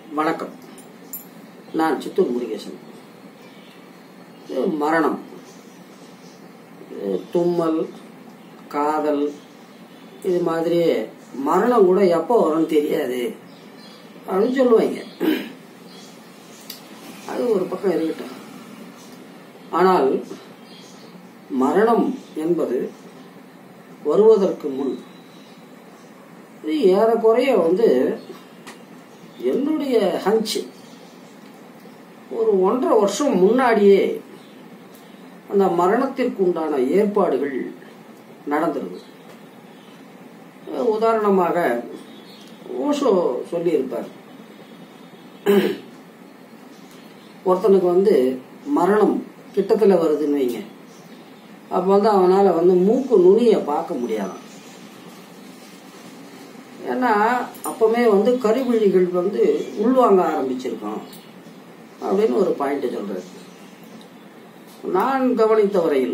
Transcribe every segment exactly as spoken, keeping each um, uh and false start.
வணக்கம். நான் சித்தூர் முருகேசன். மரணம், தும்மல், காதல், இது மாதிரி மரணம் கூட எப்போ வரும்னு தெரியாது அப்படின்னு சொல்லுவாங்க. அது ஒரு பக்கம் இருக்கட்டும். ஆனால் மரணம் என்பது வருவதற்கு முன் இது ஏறக்குறைய வந்து என்னுடைய ஹஞ்ச் ஒரு ஒன்றரை வருஷம் முன்னாடியே அந்த மரணத்திற்கு உண்டான ஏற்பாடுகள் நடந்துருது. உதாரணமாக ஓஷோ சொல்லியிருப்பார், ஒருத்தனுக்கு வந்து மரணம் கிட்டத்தில் வருதுன்னு வைங்க, அப்போ வந்து அவனால் வந்து மூக்கு நுனியை பார்க்க முடியாதான். ஏன்னா அப்பவுமே வந்து கருவிழிகள் வந்து உள்வாங்க ஆரம்பிச்சிருக்கோம் அப்படின்னு ஒரு பாயிண்ட் சொல்றாரு. நான் கவனித்த வரையில்,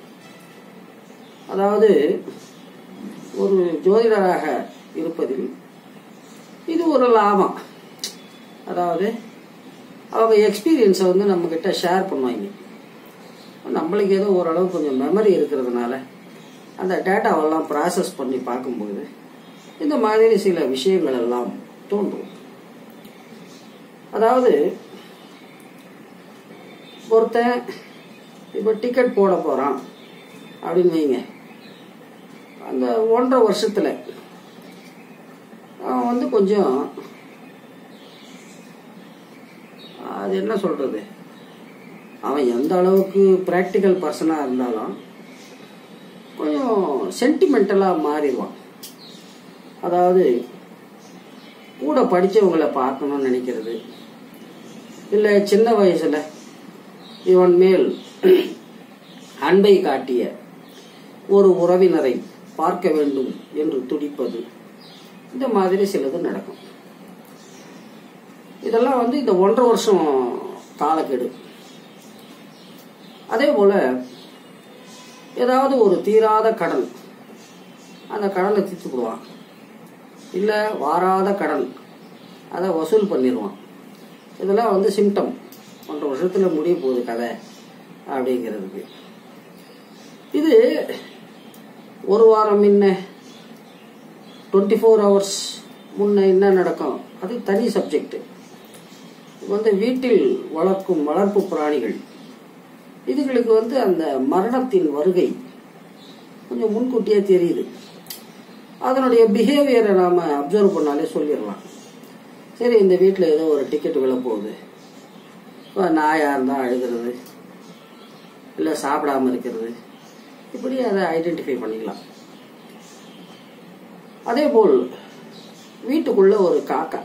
அதாவது ஒரு ஜோதிடராக இருப்பதில் இது ஒரு லாபம். அதாவது அவங்க எக்ஸ்பீரியன்ஸை வந்து நம்ம கிட்ட ஷேர் பண்ணுவாங்க. நம்மளுக்கு ஏதோ ஓரளவு கொஞ்சம் மெமரி இருக்கிறதுனால அந்த டேட்டாவெல்லாம் ப்ராசஸ் பண்ணி பார்க்கும்போது இந்த மாதிரி சில விஷயங்கள் எல்லாம் தோன்றும். அதாவது ஒருத்தன் இப்போ டிக்கெட் போட போறான் அப்படின்னு வைங்க, அந்த ஒன்றரை வருஷத்துல அவன் வந்து கொஞ்சம் அது என்ன சொல்றது, அவன் எந்த அளவுக்கு பிராக்டிக்கல் பர்சனா இருந்தாலும் கொஞ்சம் சென்டிமெண்டலா மாறிடுவான். அதாவது கூட படிச்சவங்களை பார்க்கணும்னு நினைக்கிறது, இல்லை சின்ன வயசுல இவன் மேல் அன்பை காட்டிய ஒரு உறவினரை பார்க்க வேண்டும் என்று துடிப்பது, இந்த மாதிரி சிலது நடக்கும். இதெல்லாம் வந்து இந்த ஒன்றரை வருஷம் காலக்கெடு. அதே போல ஏதாவது ஒரு தீராத கடன், அந்த கடனை தீர்த்து போடுவான். இல்ல வாராத கடன், அதை வசூல் பண்ணிடுவான். இதெல்லாம் வந்து சிம்டம். ஒன்றரை வருஷத்துல முடிய போகுது கதை அப்படிங்கிறதுக்கு. இது ஒரு வாரம் முன்ன, டுவெண்ட்டி ஃபோர் ஹவர்ஸ் முன்ன என்ன நடக்கும் அது தனி சப்ஜெக்ட். வந்து வீட்டில் வளர்க்கும் வளர்ப்பு பிராணிகள், இதுகளுக்கு வந்து அந்த மரணத்தின் வருகை கொஞ்சம் முன்கூட்டியே தெரியுது. அதனுடைய பிஹேவியரை நாம அப்சர்வ் பண்ணாலே சொல்லிடலாம். சரி, இந்த வீட்டில் ஏதோ ஒரு டிக்கெட் விழ போகுது, நாயா இருந்தால் அழுகிறது, இல்லை சாப்பிடாம இருக்கிறது, இப்படி அதை ஐடென்டிஃபை பண்ணிக்கலாம். அதே போல் வீட்டுக்குள்ள ஒரு காக்கா,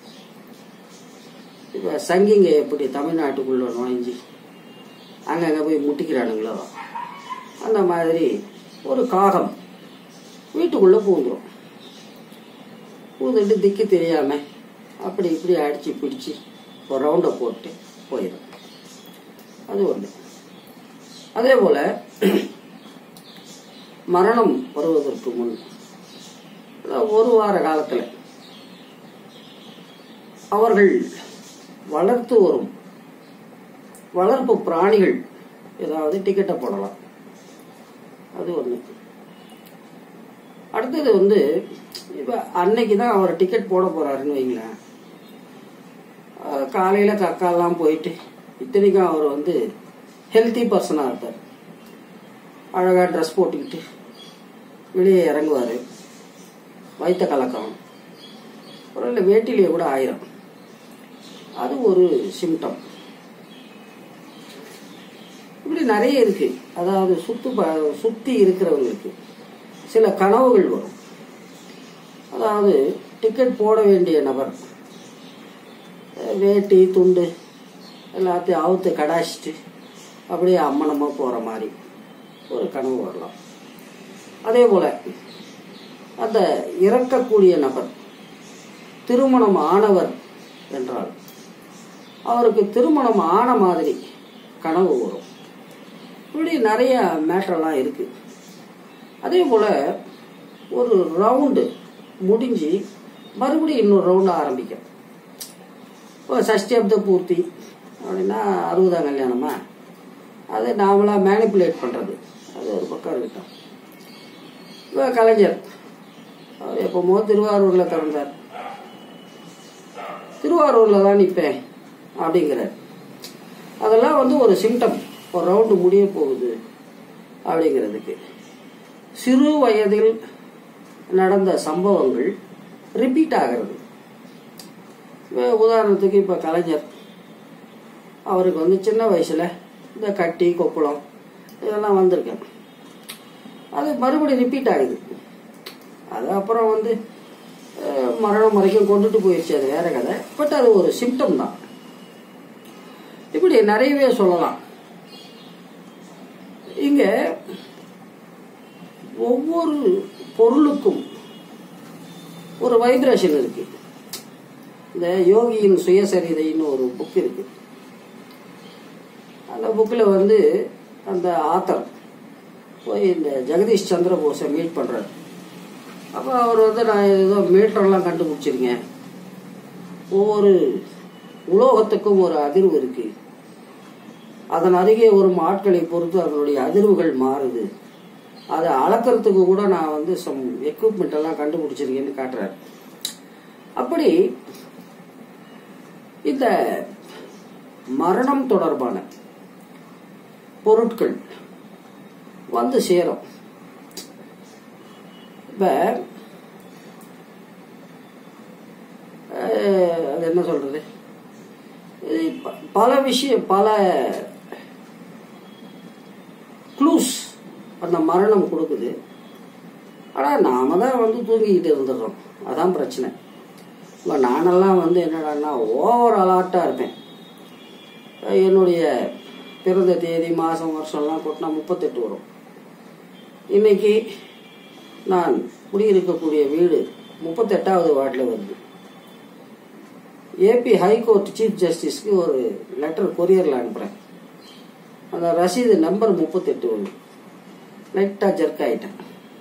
இப்போ சங்கிங்க எப்படி தமிழ்நாட்டுக்குள்ள நுழைஞ்சி அங்கங்கே போய் முட்டிக்கிறானுங்களோ, அந்த மாதிரி ஒரு காகம் வீட்டுக்குள்ள பூந்துடும். பூந்துட்டு திக்கி தெரியாம அப்படி இப்படி அடிச்சு பிடிச்சி ஒரு ரவுண்டை போட்டு போயிடும். அது ஒண்ணு. அதே போல மரணம் வருவதற்கு முன் ஒரு வார காலத்துல அவர்கள் வளர்த்து வரும் வளர்ப்பு பிராணிகள் ஏதாவது டிக்கெட்டை போடலாம். அது ஒண்ணு. அடுத்தது வந்து இப்ப அன்னைக்குதான் அவர் டிக்கெட் போட போறாருன்னு வைங்களேன், காலையில கக்காலாம் போயிட்டு, இத்தனைக்கும் அவர் வந்து ஹெல்த்தி பர்சனா இருப்பார், அழகா ட்ரெஸ் போட்டுக்கிட்டு வெளியே இறங்குவாரு, வயிற்ற கலக்கம், ஒரு இல்லை வேட்டிலேயே கூட ஆயிரும். அது ஒரு சிம்டம். இப்படி நிறைய இருக்கு. அதாவது சுத்து சுத்தி இருக்கிறவங்களுக்கு சில கனவுகள் வரும். அதாவது டிக்கெட் போட வேண்டிய நபர் வேட்டி துண்டு எல்லாத்தையும் அவுத்து கடாச்சிட்டு அப்படியே அம்மனமா போற மாதிரி ஒரு கனவு வரலாம். அதே போல அந்த இறக்கக்கூடிய நபர் திருமணம் ஆனவர் என்றால் அவருக்கு திருமணம் ஆன மாதிரி கனவு வரும். இப்படி நிறைய மேட்டரெல்லாம் இருக்கு. அதே போல ஒரு ரவுண்டு முடிஞ்சு மறுபடியும் இன்னொரு ரவுண்ட் ஆரம்பிக்கும். சஷ்டியப்த பூர்த்தி அப்படின்னா அறுபதாம் கல்யாணமா, அது நாமளா மேனிப்புலேட் பண்ணுறது, அது ஒரு பக்கம் இருக்கட்டும். இப்போ கலைஞர் அவர் எப்போமோ திருவாரூரில் திறந்தார், திருவாரூரில் தான் நிற்பேன் அப்படிங்கிறார். அதெல்லாம் வந்து ஒரு சிம்டம், ஒரு ரவுண்டு முடிய போகுது அப்படிங்கிறதுக்கு. சிறு வயதில் நடந்த சம்பவங்கள் ரிப்பீட் ஆகிறது. உதாரணத்துக்கு இப்போ கலைஞர் அவருக்கு வந்து சின்ன வயசில் இந்த கட்டி கொப்புளம் இதெல்லாம் வந்திருக்கேன், அது மறுபடியும் ரிப்பீட் ஆகுது. அது அப்புறம் வந்து மரணம் வரைக்கும் கொண்டுட்டு போயிடுச்சு, அது வேற கதை. பட் அது ஒரு சிம்டம் தான். இப்படி நிறையவே சொல்லலாம். இங்க ஒவ்வொரு பொருளுக்கும் ஒரு வைப்ரேஷன் இருக்கு. இந்த யோகியின் சுயசரிதைன்னு ஒரு புக் இருக்கு. அந்த புக்கில் வந்து அந்த ஆத்தர் போய் இந்த ஜெகதீஷ் சந்திர போஸை மீட் பண்றாரு. அப்போ அவர் வந்து நான் ஏதோ மீட்டர்லாம் கண்டுபிடிச்சிருக்கேன், ஒவ்வொரு உலோகத்துக்கும் ஒரு அதிர்வு இருக்கு, அதன் அருகே வரும் ஆட்களை பொறுத்து அதனுடைய அதிர்வுகள் மாறுது, அதை அளக்கிறதுக்கு கூட நான் வந்து சம் எக்யூப்மெண்ட் எல்லாம் கண்டுபிடிச்சிருக்கேன்னு காட்டுறாரு. அப்படி இந்த மரணம் தொடர்பான பொருட்கள் வந்து சேரும். இப்ப அது என்ன சொல்றது, பல விஷயம், பல க்ளூஸ் அந்த மரணம் கொடுக்குது. ஆனா நாம தான் வந்து தூங்கிக்கிட்டு இருந்துடுறோம், அதான் பிரச்சனை. இப்போ நானெல்லாம் வந்து என்னடான்னா ஓவர் அலார்ட்டா இருப்பேன். என்னுடைய பிறந்த தேதி மாசம் வருஷம்லாம் கொட்டினா முப்பத்தெட்டு வரும். இன்னைக்கு நான் குடியிருக்கக்கூடிய வீடு முப்பத்தெட்டாவது வார்டில் வருது. ஏபி ஹைகோர்ட் சீஃப் ஜஸ்டிஸ்க்கு ஒரு லெட்டர் கொரியரில் அனுப்புகிறேன். அந்த ரசீது நம்பர் முப்பத்தெட்டு வருது. லைட்டாக ஜர்க் ஆகிட்டேன்.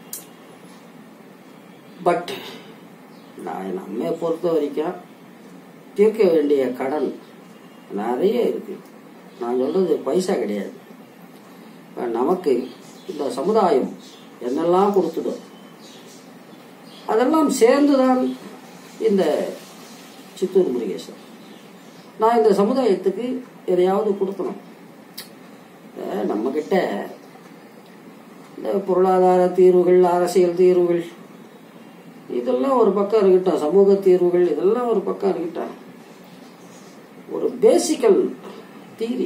பட் நான் நம்மை பொறுத்த வரைக்கும் தீர்க்க வேண்டிய கடன் நிறைய இருக்கு. நான் சொல்றது பைசா கிடையாது. நமக்கு இந்த சமுதாயம் என்னெல்லாம் கொடுத்துதோ அதெல்லாம் சேர்ந்துதான் இந்த சித்தூர் முருகேசன். நான் இந்த சமுதாயத்துக்கு எதையாவது கொடுக்கணும். நம்ம கிட்ட இந்த பொருளாதார தீர்வுகள், அரசியல் தீர்வுகள் இதெல்லாம் ஒரு பக்கம் இருக்கட்டும், சமூக தீர்வுகள் இதெல்லாம் ஒரு பக்கம் இருக்கட்டும், ஒரு பேசிக்கல் தீரி,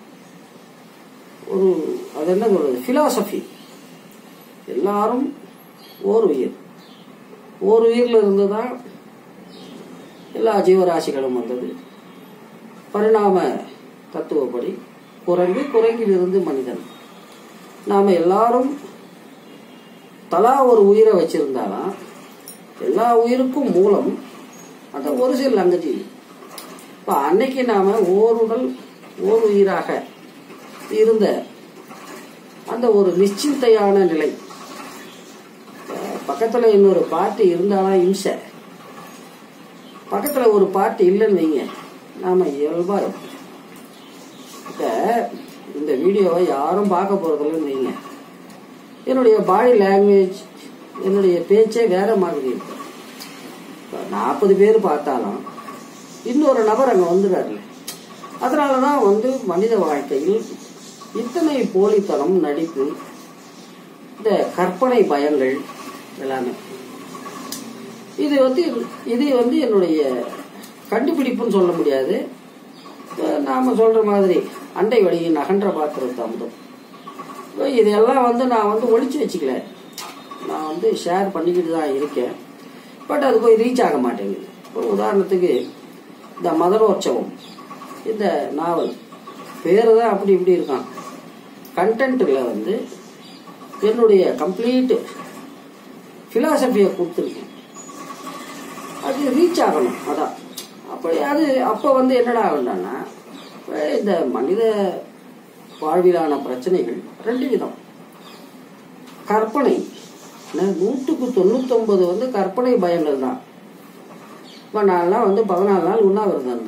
ஒரு அது என்ன சொல்றது, பிலாசபி. எல்லாரும் ஓர் உயிர், ஓர் உயிர்ல இருந்துதான் எல்லா ஜீவராசிகளும் வந்தது. பரிணாம தத்துவப்படி குரங்கு, குரங்கிலிருந்து மனிதன். நாம எல்லாரும் தலா ஒரு உயிரை வச்சிருந்தாலும் எல்லா உயிருக்கும் மூலம் அந்த ஒரு சில அங்கஜீவி. இப்ப அன்னைக்கு நாம ஓருடல் ஓர் உயிராக இருந்த அந்த ஒரு நிச்சயத்தையான நிலை. பக்கத்துல இன்னொரு பார்ட்டி இருந்தாலும் இம்சை, பக்கத்துல ஒரு பார்ட்டி இல்லைன்னு வைங்க, நாம இயல்பா இப்ப இந்த வீடியோவை யாரும் பார்க்க போறதில்லைன்னு வைங்க, என்னுடைய பாடி லாங்குவேஜ், என்னுடைய பேச்சே வேற மாதிரி இருக்கு. நாற்பது பேர் பார்த்தாலும் இன்னொரு நபர் அங்க வந்துடுறாருல. அதனாலதான் வந்து மனித வாழ்க்கையில் இத்தனை போலித்தனம், நடிப்பு, இந்த கற்பனை பயங்கள் எல்லாமே. இது வந்து இது வந்து என்னுடைய கண்டுபிடிப்புன்னு சொல்ல முடியாது. நாம சொல்ற மாதிரி அண்டை வழியின் அகன்ற பாத்திரத்தை அமுதம். இதெல்லாம் வந்து நான் வந்து ஒளிச்சு வச்சுக்கல, நான் வந்து ஷேர் பண்ணிக்கிட்டு தான் இருக்கேன். பட் அது போய் ரீச் ஆக மாட்டேங்குது. இப்போ உதாரணத்துக்கு இந்த மதரோற்சவம், இந்த நாவல் பேரு தான் அப்படி இப்படி இருக்கான். கண்டென்ட்ல வந்து என்னுடைய கம்ப்ளீட் பிலாசபியை கொடுத்துருக்கேன். அது ரீச் ஆகணும். அதான் அப்படி அது அப்போ வந்து என்னடா ஆகும்னா, இந்த மனித வாழ்விலான பிரச்சனைகள் ரெண்டு விதம். கற்பனை, நூற்றுக்கு தொண்ணூத்தி ஒன்பது வந்து கற்பனை பயங்கள் தான். இப்போ நான்லாம் வந்து பதினாலு நாள் உண்ணாவிரதம் இருந்தேன்.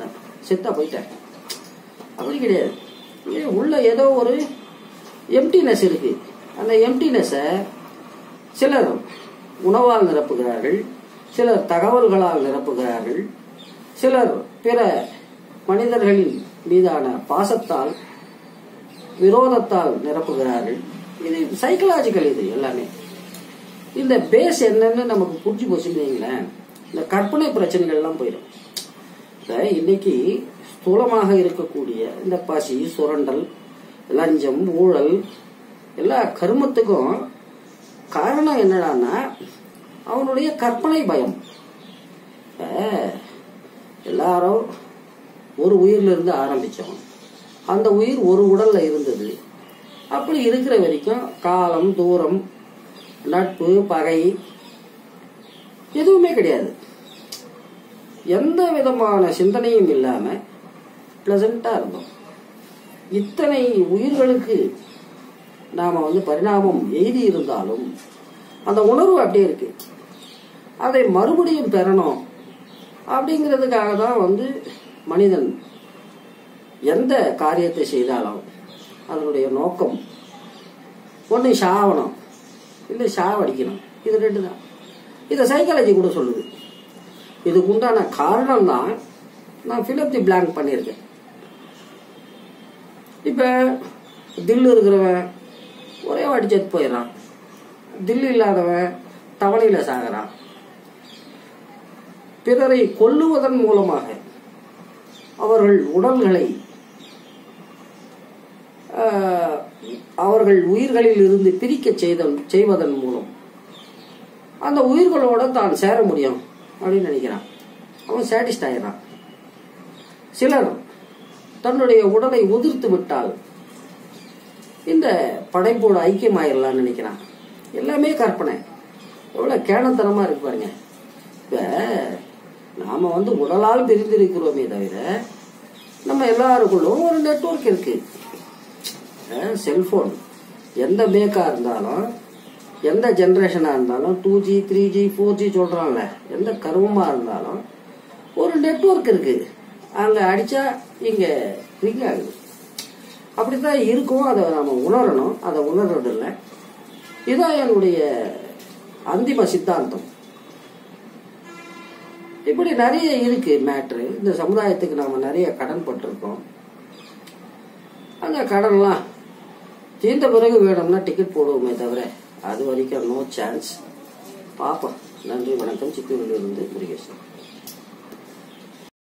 செத்தா போயிட்டேன். அப்படி கிடையாது. உள்ள ஏதோ ஒரு எம்டினஸ் இருக்கு. அந்த எம்டினஸை சிலர் உணவால் நிரப்புகிறார்கள், சிலர் தகவல்களால் நிரப்புகிறார்கள், சிலர் பிற மனிதர்களின் மீதான பாசத்தால் விரோதத்தால் நிரப்புகிறார்கள். இது சைக்கலாஜிக்கல். இது எல்லாமே இந்த பேஸ் என்னன்னு நமக்கு புரிஞ்சு போச்சுங்களேன், இந்த கற்பனை பிரச்சனைகள் எல்லாம் போயிடும். இன்னைக்கு ஸ்தூலமாக இருக்கக்கூடிய இந்த பசி, சுரண்டல், லஞ்சம், ஊழல் எல்லா கருமத்துக்கும் காரணம் என்னடான்னா அவனுடைய கற்பனை பயம். எல்லாரும் ஒரு உயிர்ல இருந்து ஆரம்பிச்சோம். அந்த உயிர் ஒரு உடல்ல இருந்தது. அப்படி இருக்கிற வரைக்கும் காலம், தூரம், நட்பு, பகை எதுவுமே கிடையாது. எந்த விதமான சிந்தனையும் இல்லாம பிளசண்டா இருந்தோம். இத்தனை உயிர்களுக்கு நாம வந்து பரிணாமம் எய்தி இருந்தாலும் அந்த உணர்வு அப்படியே இருக்கு. அதை மறுபடியும் பெறணும் அப்படிங்கிறதுக்காக தான் வந்து மனிதன் எந்த காரியத்தை செய்தாலும் அதனுடைய நோக்கம் ஒன்று சாவணும், இல்லை சாவடிக்கணும். இது ரெண்டு தான். இதை சைக்காலஜி கூட சொல்லுது. இதுக்கு உண்டான காரணம் தான் நான் ஃபில் தி பிளாங்க் பண்ணியிருக்கேன். இப்ப தில்லு இருக்கிறவன் ஒரே வாட்டி செத்து போயிடறான், தில்லு இல்லாதவன் தவணையில சாகிறான். பிறரை கொல்லுவதன் மூலமாக அவர்கள் உடல்களை அவர்கள் உயிர்களில் இருந்து பிரிக்க செய்வதன் மூலம் அந்த உயிர்களோட தான் சேர முடியும் அப்படின்னு நினைக்கிறான். அவன் சாட்டிஸ்ட் ஆகிறான். சிலர் தன்னுடைய உடலை உதிர்த்து விட்டால் இந்த படைப்போடு ஐக்கியமாயிடலாம்னு நினைக்கிறான். எல்லாமே கற்பனை. எவ்வளவு கேணத்தனமா இருக்கு பாருங்க. இப்ப நாம வந்து உடலால் பிரிந்திருக்கிறோமே தவிர நம்ம எல்லாருக்குள்ளும் ஒரு நெட்வொர்க் இருக்கு. செல்போன் எந்த மேக்கா இருந்தாலும், எந்த ஜெனரேஷனா இருந்தாலும், two G three G four G சொல்றாங்கல்ல, எந்த கருவமா இருந்தாலும் ஒரு நெட்வொர்க் இருக்கு. அங்க அடிச்சா இங்க ரிங் ஆகுது. அப்படித்தான் இருக்கும். அதை நாம உணரணும். அதை உணர்றது இல்லை. இதுதான் என்னுடைய அந்திம சித்தாந்தம். இப்படி நிறைய இருக்கு மேட்ரு. இந்த சமுதாயத்துக்கு நாம நிறைய கடன் பட்டிருக்கோம். அந்த கடன்லாம் தீர்ந்த பிறகு வேணும்னா டிக்கெட் போடுவோமே தவிர அது வரைக்கும் நோ சான்ஸ். பாப்போம். நன்றி, வணக்கம். சித்தூரிலிருந்து முருகேசன்.